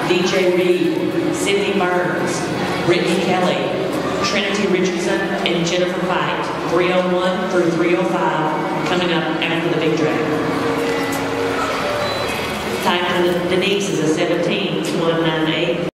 DJ Reed, Sydney Burns, Brittany Kelly, Trinity Richardson, and Jennifer Fight. 301 through 305 coming up after the big drag. Time for the Denise is a 17.198.